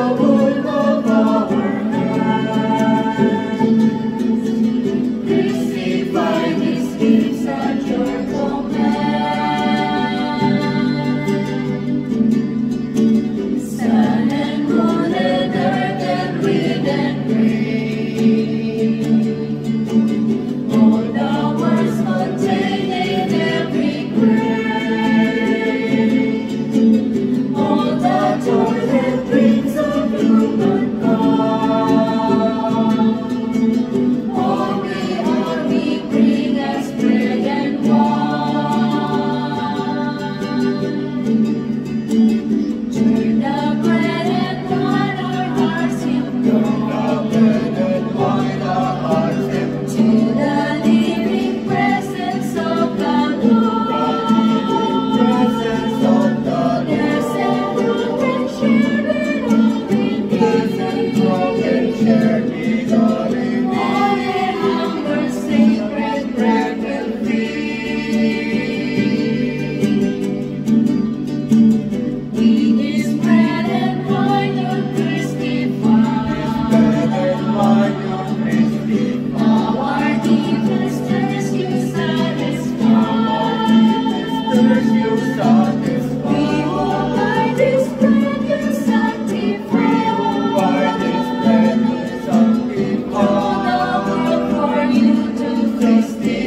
work of our hands. Crucify these gifts at your command. Sun and moon and earth and wind and rain, all the words contained in every grain, all the joys and dreams of humankind, all we are we bring as bread and wine. Turn the bread and wine our hearts in God, to the living presence of the Lord. Yes, and love and share it all in peace and joy. All in hunger, sacred bread will feed. With this bread and wine you'll testify. Our deepest thirst you satisfy. We will by this bread you sanctify. All the world for you to testify.